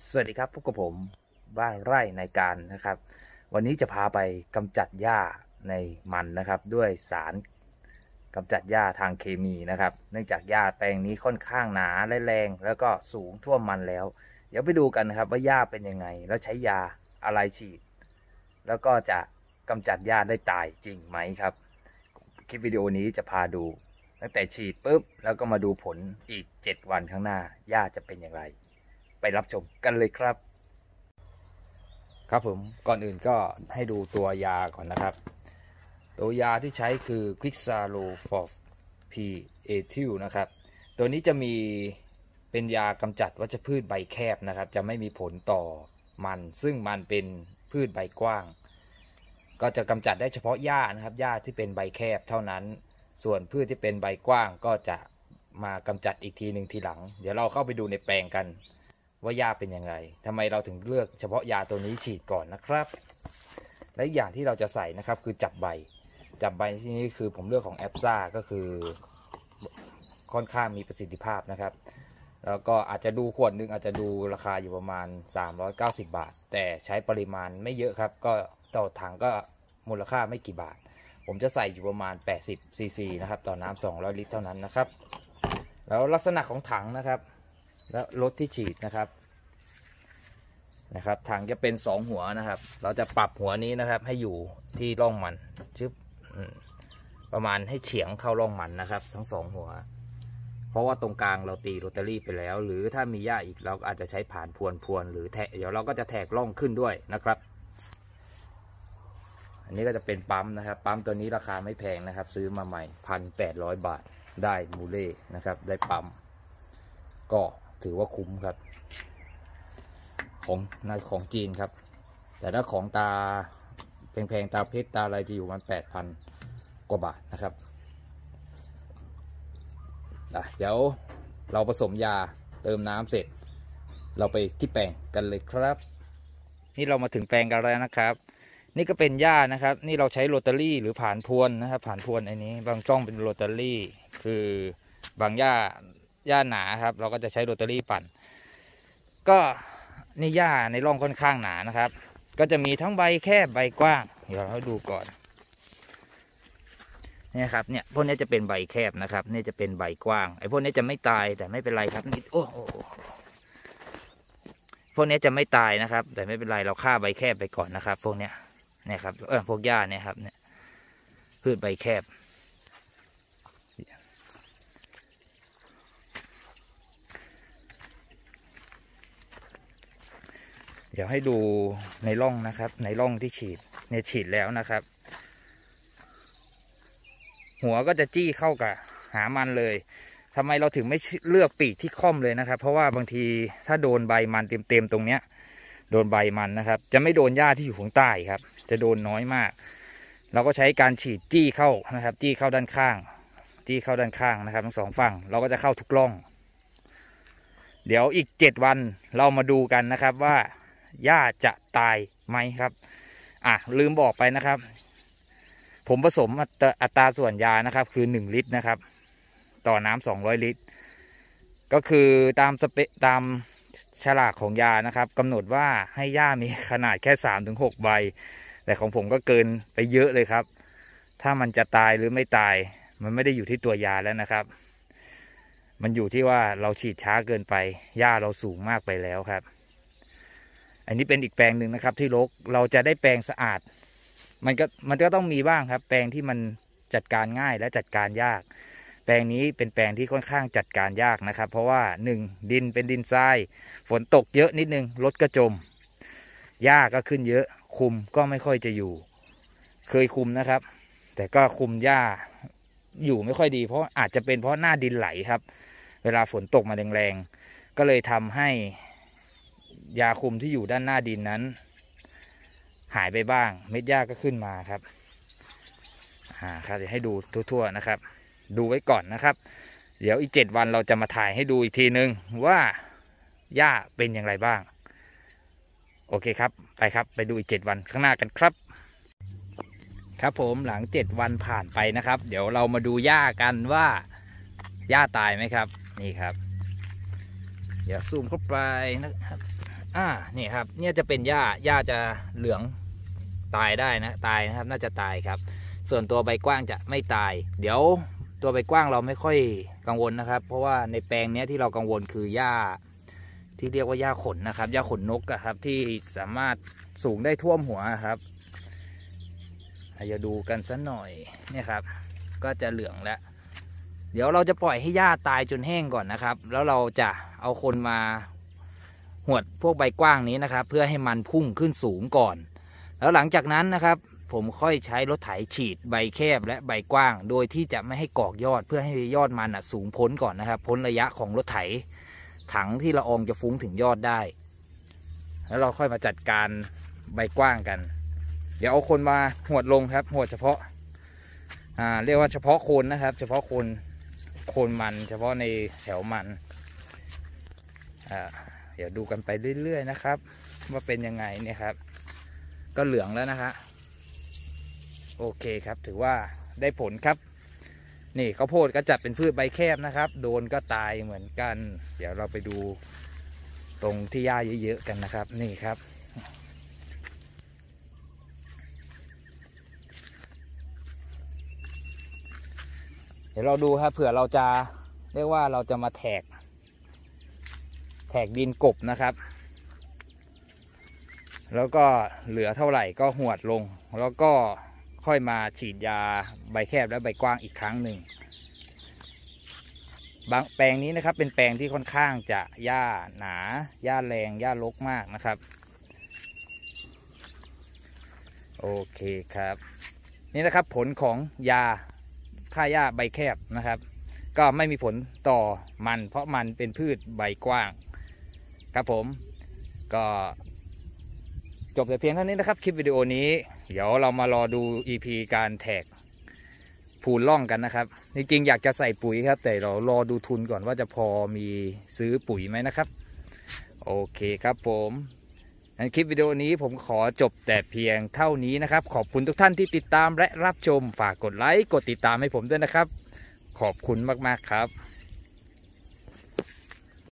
สวัสดีครับพบกับผมบ้านไร่ในการนะครับ วันนี้จะพาไปกำจัดหญ้าในมันนะครับด้วยสารกำจัดหญ้าทางเคมีนะครับเนื่องจากหญ้าแปลงนี้ค่อนข้างหนาและแรงแล้วก็สูงท่วมมันแล้วเดี๋ยวไปดูกันนะครับว่าหญ้าเป็นยังไงแล้วใช้ยาอะไรฉีดแล้วก็จะกำจัดหญ้าได้ตายจริงไหมครับคลิปวิดีโอนี้จะพาดูตั้งแต่ฉีดปุ๊บแล้วก็มาดูผลอีก7 วันข้างหน้าหญ้าจะเป็นอย่างไรไปรับชมกันเลยครับครับผมก่อนอื่นก็ให้ดูตัวยาก่อนนะครับตัวยาที่ใช้คือ Quixarofor P Ethyl นะครับตัวนี้จะมีเป็นยากำจัดวัชพืชใบแคบนะครับจะไม่มีผลต่อมันซึ่งมันเป็นพืชใบกว้างก็จะกำจัดได้เฉพาะหญ้านะครับหญ้าที่เป็นใบแคบเท่านั้นส่วนพืชที่เป็นใบกว้างก็จะมากำจัดอีกทีหนึ่งทีหลังเดี๋ยวเราเข้าไปดูในแปลงกันว่าหญ้าเป็นยังไงทำไมเราถึงเลือกเฉพาะยาตัวนี้ฉีดก่อนนะครับและอย่างที่เราจะใส่นะครับคือจับใบที่นี้คือผมเลือกของแอปซ่าก็คือค่อนข้างมีประสิทธิภาพนะครับแล้วก็อาจจะดูขวดนึงอาจจะดูราคาอยู่ประมาณ390 บาทแต่ใช้ปริมาณไม่เยอะครับก็ต่อถังก็มูลค่าไม่กี่บาทผมจะใส่อยู่ประมาณ80 ซีซีนะครับต่อน้ำ200 ลิตรเท่านั้นนะครับแล้วลักษณะของถังนะครับและรถที่ฉีดนะครับถังจะเป็น2 หัวนะครับเราจะปรับหัวนี้นะครับให้อยู่ที่ร่องมันชึบประมาณให้เฉียงเข้าร่องมันนะครับทั้ง2 หัวเพราะว่าตรงกลางเราตีโรตารี่ไปแล้วหรือถ้ามีหญ้าอีกเราอาจจะใช้ผ่านพวนหรือแทะเดี๋ยวเราก็จะแทกร่องขึ้นด้วยนะครับอันนี้ก็จะเป็นปั๊มนะครับปั๊มตัวนี้ราคาไม่แพงนะครับซื้อมาใหม่1,800 บาทได้มูเล่นะครับได้ปั๊มก็ถือว่าคุ้มครับของจีนครับแต่ถ้าของตาแพงๆตาเพชรตาอะไรจะอยู่มัน8,000 กว่าบาทนะครับเดี๋ยวเราผสมยาเติมน้ำเสร็จเราไปที่แปลงกันเลยครับนี่เรามาถึงแปลงกันแล้วนะครับนี่ก็เป็นหญ้านะครับนี่เราใช้โรตารี่หรือผ่านพวนนะครับผ่านพวนอันนี้บางช่องเป็นโรตารี่คือบางหญ้าหนาครับเราก็จะใช้โรตารี่ปั่นก็นี่หญ้าในร่องค่อนข้างหนานะครับก็จะมีทั้งใบแคบใบกว้างเดี๋ยวเราดูก่อนนี่ครับเนี่ยพวกนี้จะเป็นใบแคบนะครับนี่จะเป็นใบกว้างไอ้พวกนี้จะไม่ตายแต่ไม่เป็นไรครับนี่โอ้พวกนี้จะไม่ตายนะครับแต่ไม่เป็นไรเราฆ่าใบแคบไปก่อนนะครับพวกเนี้ยเนี่ยครับพวกหญ้าเนี่ยครับเนี่ยพืชใบแคบเดี๋ยวให้ดูในร่องนะครับในร่องที่ฉีดเนี่ยฉีดแล้วนะครับหัวก็จะจี้เข้ากับหามันเลยทำไมเราถึงไม่เลือกปีกที่ค่อมเลยนะครับเพราะว่าบางทีถ้าโดนใบมันเต็มตรงเนี้ยโดนใบมันนะครับจะไม่โดนหญ้าที่อยู่ข้างใต้ครับจะโดนน้อยมากเราก็ใช้การฉีดจี้เข้านะครับจี้เข้าด้านข้างนะครับทั้ง2 ฝั่งเราก็จะเข้าทุกร่องเดี๋ยวอีก7 วันเรามาดูกันนะครับว่าหญ้าจะตายไหมครับลืมบอกไปนะครับผมผสมอัตราส่วนยานะครับคือ1 ลิตรนะครับต่อน้ำ200 ลิตรก็คือตามฉลากของยานะครับกำหนดว่าให้หญ้ามีขนาดแค่3-6 ใบแต่ของผมก็เกินไปเยอะเลยครับถ้ามันจะตายหรือไม่ตายมันไม่ได้อยู่ที่ตัวยาแล้วนะครับมันอยู่ที่ว่าเราฉีดช้าเกินไปหญ้าเราสูงมากไปแล้วครับอันนี้เป็นอีกแปลงหนึ่งนะครับที่รกเราจะได้แปลงสะอาดมันก็ต้องมีบ้างครับแปลงที่มันจัดการง่ายและจัดการยากแปลงนี้เป็นแปลงที่ค่อนข้างจัดการยากนะครับเพราะว่า1ดินเป็นดินทรายฝนตกเยอะนิดนึงรถก็จมหญ้าก็ขึ้นเยอะคุมก็ไม่ค่อยจะอยู่เคยคุมนะครับแต่ก็คุมหญ้าอยู่ไม่ค่อยดีเพราะอาจจะเป็นเพราะหน้าดินไหลครับเวลาฝนตกมาแรงๆก็เลยทำให้ยาคุมที่อยู่ด้านหน้าดินนั้นหายไปบ้างเม็ดหญ้าก็ขึ้นมาครับครับเดี๋ยวให้ดูทั่วๆนะครับดูไว้ก่อนนะครับเดี๋ยวอีก7 วันเราจะมาถ่ายให้ดูอีกทีนึงว่าหญ้าเป็นอย่างไรบ้างโอเคครับไปครับไปดูอีก7 วันข้างหน้ากันครับครับผมหลัง7 วันผ่านไปนะครับเดี๋ยวเรามาดูหญ้ากันว่าหญ้าตายไหมครับนี่ครับเดี๋ยวซูมเข้าไปนะครับนี่ครับเนี่ยจะเป็นหญ้าจะเหลืองตายได้นะตายนะครับน่าจะตายครับส่วนตัวใบกว้างจะไม่ตายเดี๋ยวตัวใบกว้างเราไม่ค่อยกังวลนะครับเพราะว่าในแปลงนี้ที่เรากังวลคือหญ้าที่เรียกว่าหญ้าขนนะครับหญ้าขนนกครับที่สามารถสูงได้ท่วมหัวครับจะดูกันสักหน่อยเนี่ยครับก็จะเหลืองแล้วเดี๋ยวเราจะปล่อยให้หญ้าตายจนแห้งก่อนนะครับแล้วเราจะเอาคนมาหวดพวกใบกว้างนี้นะครับเพื่อให้มันพุ่งขึ้นสูงก่อนแล้วหลังจากนั้นนะครับผมค่อยใช้รถไถฉีดใบแคบและใบกว้างโดยที่จะไม่ให้กอกยอดเพื่อให้ยอดมันสูงพ้นก่อนนะครับพ้นระยะของรถไถถังที่ละอองจะฟุ้งถึงยอดได้แล้วเราค่อยมาจัดการใบกว้างกันเดี๋ยวเอาคนมาหวดลงครับหวดเฉพาะเรียกว่าเฉพาะโคนนะครับเฉพาะโคนมันเฉพาะในแถวมันเดี๋ยวดูกันไปเรื่อยๆนะครับว่าเป็นยังไงเนี่ยครับก็เหลืองแล้วนะคะโอเคครับถือว่าได้ผลครับนี่ข้าวโพดก็จัดเป็นพืชใบแคบนะครับโดนก็ตายเหมือนกันเดี๋ยวเราไปดูตรงที่หญ้าเยอะๆกันนะครับนี่ครับเดี๋ยวเราดูครับเผื่อเราจะเรียกว่าเราจะมาแทกดินกบนะครับแล้วก็เหลือเท่าไหร่ก็หวดลงแล้วก็ค่อยมาฉีดยาใบแคบและใบกว้างอีกครั้งหนึ่งบางแปลงนี้นะครับเป็นแปลงที่ค่อนข้างจะหญ้าหนาหญ้าแรงหญ้ารกมากนะครับโอเคครับนี่นะครับผลของยาฆ่าหญ้าใบแคบนะครับก็ไม่มีผลต่อมันเพราะมันเป็นพืชใบกว้างครับผมก็จบแต่เพียงเท่านี้นะครับคลิปวิดีโอนี้เดี๋ยวเรามารอดู EP การแทกพูนล่องกันนะครับจริงๆอยากจะใส่ปุ๋ยครับแต่เรารอดูทุนก่อนว่าจะพอมีซื้อปุ๋ยไหมนะครับโอเคครับผมในคลิปวิดีโอนี้ผมขอจบแต่เพียงเท่านี้นะครับขอบคุณทุกท่านที่ติดตามและรับชมฝากกดไลค์กดติดตามให้ผมด้วยนะครับขอบคุณมากๆครับ